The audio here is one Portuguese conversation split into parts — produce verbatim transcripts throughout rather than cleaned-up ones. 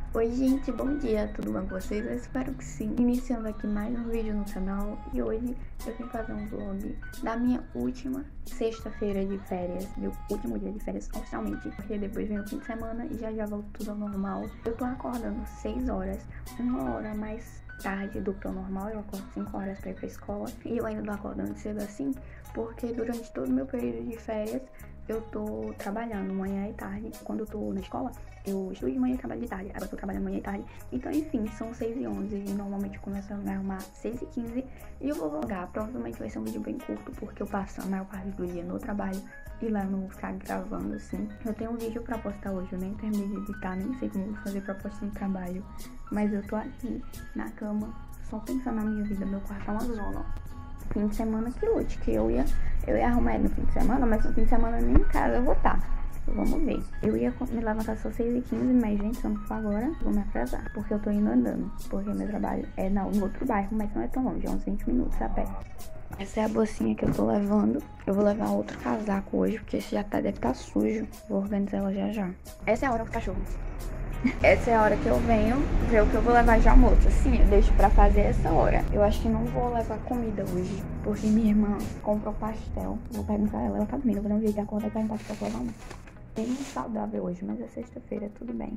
Oi gente, bom dia, tudo bem com vocês? Eu espero que sim. Iniciando aqui mais um vídeo no canal e hoje eu vim fazer um vlog da minha última sexta-feira de férias, meu último dia de férias oficialmente, porque depois vem o fim de semana e já já volto tudo ao normal. Eu tô acordando seis horas, uma hora mais tarde do que o normal, eu acordo cinco horas pra ir pra escola e eu ainda tô acordando cedo assim porque durante todo o meu período de férias eu tô trabalhando manhã e tarde. Quando eu tô na escola, eu estudo de manhã e trabalho de tarde. Agora eu tô trabalhando manhã e tarde. Então, enfim, são seis e onze e normalmente eu começo a me arrumar seis e quinze e eu vou vlogar. Provavelmente vai ser um vídeo bem curto, porque eu passo a maior parte do dia no trabalho e lá eu não vou ficar gravando assim. Eu tenho um vídeo pra postar hoje, eu nem terminei de editar, nem sei como vou fazer pra postar no trabalho. Mas eu tô aqui na cama, só pensando na minha vida. Meu quarto é uma zona, ó. Fim de semana que lute, que eu ia, eu ia arrumar ele no fim de semana, mas no fim de semana nem em casa eu vou estar. Vamos ver. Eu ia me levantar só seis e quinze, mas gente, se eu não for agora, vou me atrasar, porque eu tô indo andando, porque meu trabalho é não, no outro bairro, mas não é tão longe, é uns vinte minutos a pé. Essa é a bolsinha que eu tô levando. Eu vou levar outro casaco hoje, porque esse já tá, deve estar sujo. Vou organizar ela já já. Essa é a hora do cachorro. Essa é a hora que eu venho ver o que eu vou levar de almoço. Assim, eu deixo pra fazer essa hora. Eu acho que não vou levar comida hoje, porque minha irmã comprou pastel. Vou perguntar a ela, ela tá dormindo. Eu vou dar um jeito de acordar e perguntar se eu vou levar um. Bem saudável hoje, mas é sexta-feira, tudo bem.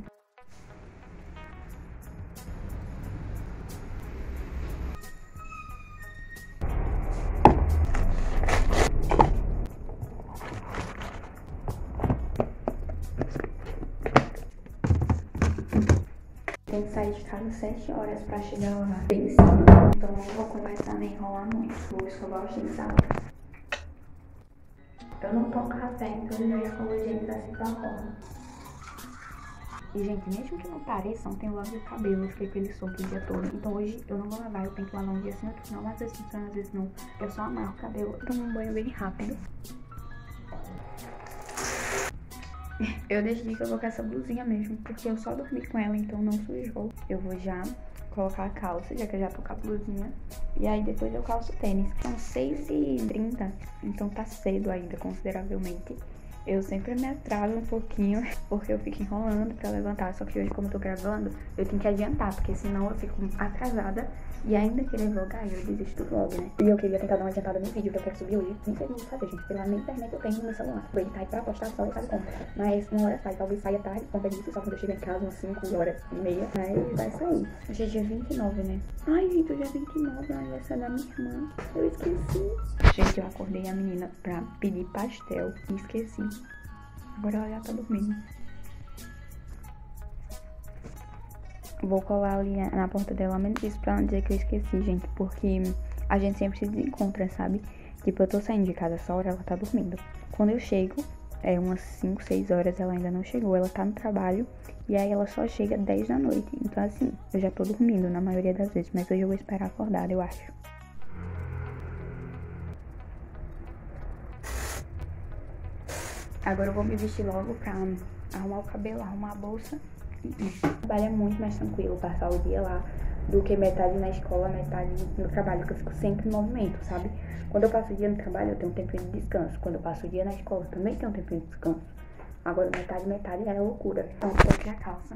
Tenho que sair de casa às sete horas pra chegar lá bem cedo. Então não vou começar a me enrolar muito. Vou escovar os dentes agora. Eu não tomo café, então eu já escovo os dentes assim pra fora. E gente, mesmo que não pareça, ontem eu lavei o cabelo, eu fiquei com ele solto o dia todo. Então hoje eu não vou lavar, eu tenho que lavar um dia assim, outro não. Às vezes funciona, às vezes não. Eu só amarro o cabelo, eu tomo um banho bem rápido. Eu decidi que eu vou com essa blusinha mesmo, porque eu só dormi com ela, então não sujou. Eu vou já colocar a calça, já que eu já tô com a blusinha. E aí depois eu calço o tênis. São seis e trinta, então tá cedo ainda, consideravelmente. Eu sempre me atraso um pouquinho, porque eu fico enrolando pra levantar. Só que hoje, como eu tô gravando, eu tenho que adiantar, porque senão eu fico atrasada e ainda querer vlogar, eu desisto do vlog, né? E eu queria tentar dar uma adiantada no vídeo que eu quero subir hoje. Nem sei como vou fazer, gente, porque lá na internet eu tenho no meu celular. Vou editar pra postar só e sabe como. Mas uma hora sai, talvez saia tarde, conta disso, só quando eu chegar em casa, umas cinco horas e meia. Mas vai sair. Hoje é dia vinte e nove, né? Ai, gente, hoje é vinte e nove, é aniversário da minha irmã. Eu esqueci. Gente, eu acordei a menina pra pedir pastel e esqueci. Agora ela já tá dormindo. Vou colar ali na porta dela, menos isso, pra não dizer que eu esqueci, gente. Porque a gente sempre se desencontra, sabe? Tipo, eu tô saindo de casa essa hora, ela tá dormindo. Quando eu chego, é umas cinco, seis horas, ela ainda não chegou. Ela tá no trabalho e aí ela só chega dez da noite. Então assim, eu já tô dormindo na maioria das vezes, mas hoje eu vou esperar acordar, eu acho. Agora eu vou me vestir logo pra arrumar o cabelo, arrumar a bolsa. O trabalho é muito mais tranquilo passar o dia lá do que metade na escola, metade no trabalho, porque eu fico sempre em movimento, sabe? Quando eu passo o dia no trabalho, eu tenho um tempinho de descanso. Quando eu passo o dia na escola, eu também tenho um tempinho de descanso. Agora metade, metade é loucura. Então eu coloquei a calça.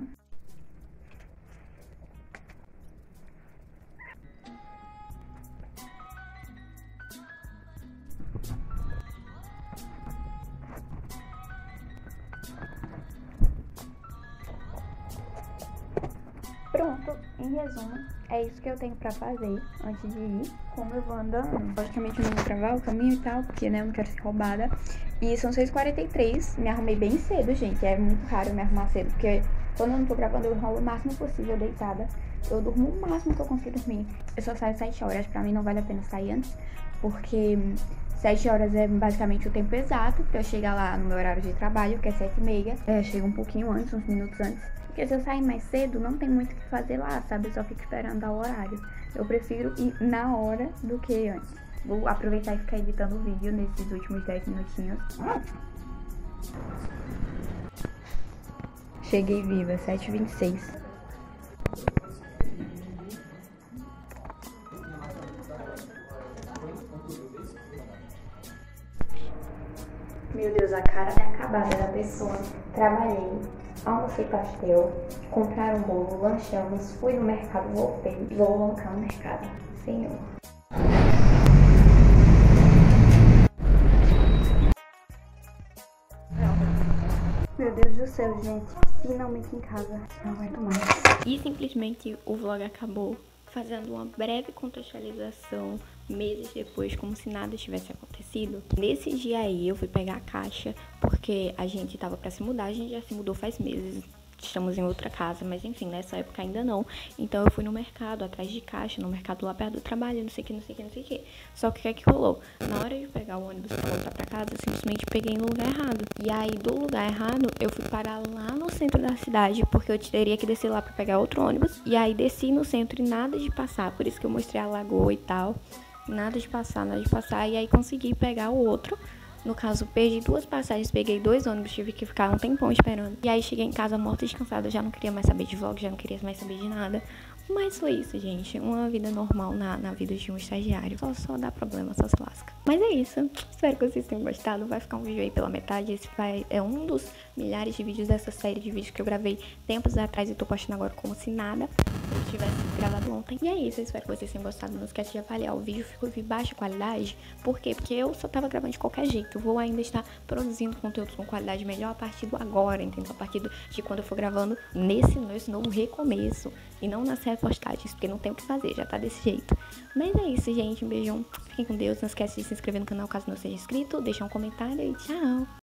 Pronto, em resumo, é isso que eu tenho pra fazer antes de ir. Como eu vou andando, logicamente eu não vou travar o caminho e tal, porque né, eu não quero ser roubada. E são seis e quarenta e três, me arrumei bem cedo, gente. É muito raro me arrumar cedo, porque quando eu não tô gravando eu enrolo o máximo possível deitada. Eu durmo o máximo que eu consigo dormir. Eu só saio sete horas, pra mim não vale a pena sair antes, porque sete horas é basicamente o tempo exato pra eu chegar lá no meu horário de trabalho, que é sete e meia. É, eu chego um pouquinho antes, uns minutos antes. Porque se eu sair mais cedo, não tem muito o que fazer lá, sabe? Eu só fico esperando dar o horário. Eu prefiro ir na hora do que antes. Vou aproveitar e ficar editando o vídeo nesses últimos dez minutinhos. Cheguei viva, sete e vinte e seis. Meu Deus, a cara é acabada da pessoa. Trabalhei almocei pastel, compraram um bolo, lanchamos, fui no mercado, voltei, vou voltar no mercado. Senhor. Meu Deus do céu, gente. Finalmente em casa. Não aguento mais. E simplesmente o vlog acabou fazendo uma breve contextualização meses depois, como se nada tivesse acontecido. Nesse dia aí eu fui pegar a caixa, porque a gente tava pra se mudar, a gente já se mudou faz meses. Estamos em outra casa, mas enfim, nessa época ainda não. Então eu fui no mercado, atrás de caixa, no mercado lá perto do trabalho, não sei o que, não sei o que, não sei o que. Só que o que é que rolou? Na hora de pegar o ônibus pra voltar pra casa, eu simplesmente peguei no lugar errado. E aí, do lugar errado, eu fui parar lá no centro da cidade, porque eu teria que descer lá pra pegar outro ônibus. E aí, desci no centro e nada de passar, por isso que eu mostrei a lagoa e tal. Nada de passar, nada de passar. E aí, consegui pegar o outro. No caso, perdi duas passagens, peguei dois ônibus, tive que ficar um tempão esperando. E aí cheguei em casa morta e descansada, já não queria mais saber de vlog, já não queria mais saber de nada. Mas foi isso, gente. Uma vida normal na, na vida de um estagiário. Só, só dá problema, só se lasca. Mas é isso. Espero que vocês tenham gostado. Vai ficar um vídeo aí pela metade. Esse vai, é um dos milhares de vídeos dessa série de vídeos que eu gravei tempos atrás e tô postando agora como se nada eu tivesse gravado ontem. E é isso. Eu espero que vocês tenham gostado. Não esquece de avaliar o vídeo. Ficou de baixa qualidade. Por quê? Porque eu só tava gravando de qualquer jeito. Eu vou ainda estar produzindo conteúdos com qualidade melhor a partir do agora, entendeu? A partir do, de quando eu for gravando nesse, nesse novo recomeço. E não nas repostagens, porque não tem o que fazer, já tá desse jeito. Mas é isso, gente. Um beijão. Fiquem com Deus. Não esquece de se inscrever no canal caso não seja inscrito. Deixar um comentário e tchau.